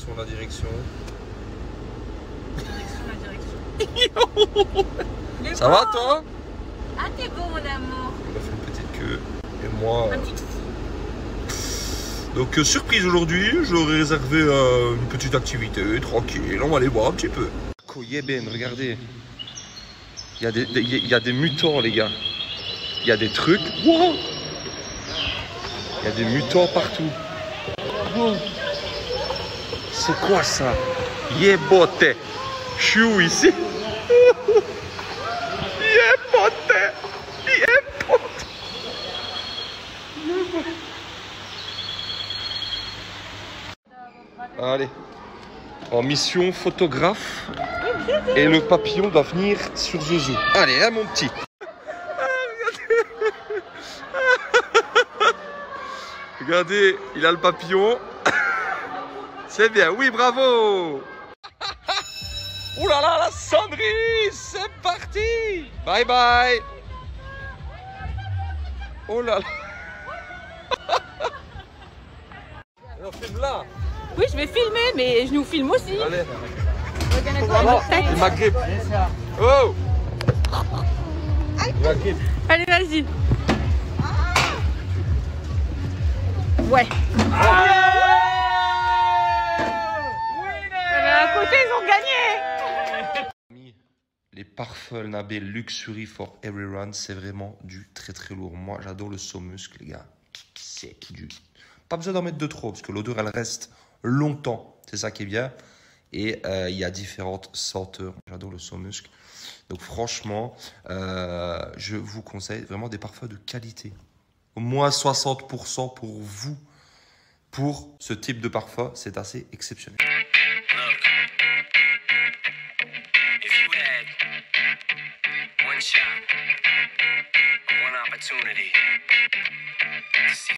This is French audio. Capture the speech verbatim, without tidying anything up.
direction, la direction. Direction, la direction. Ça va toi? Ah t'es bon mon amour. On a fait une petite queue. Et moi... Un petit fou. Donc euh, surprise aujourd'hui, j'aurais réservé euh, une petite activité, tranquille, on va aller voir un petit peu. Koyeben, regardez. Il y, a des, des, il y a des mutants les gars. Il y a des trucs. Wow, il y a des mutants partout. Wow. C'est quoi ça? Yebote. Je suis où ici? Yebote. Yebote. Allez, en mission photographe et le papillon va venir sur Zouzou. Allez, hein, mon petit. Regardez, il a le papillon. C'est bien, oui, bravo. Ouh là là, la sonnerie, c'est parti. Bye bye. Oh là là. On filme là. Oui, je vais filmer, mais je nous filme aussi. Allez. Oh, Il m'agrippe. Oh. Il m'agrippe. allez, vas-y. Ouais. À côté, ils ont gagné. Les parfums Nabe Luxury for Everyone, c'est vraiment du très très lourd. Moi, j'adore le Saumusc, les gars. C'est du... Pas besoin d'en mettre de trop, parce que l'odeur, elle reste longtemps. C'est ça qui est bien. Et euh, il y a différentes senteurs. J'adore le Saumusc. Donc franchement, euh, je vous conseille vraiment des parfums de qualité. Au moins soixante pour cent pour vous. Pour ce type de parfum, c'est assez exceptionnel. One shot, one opportunity.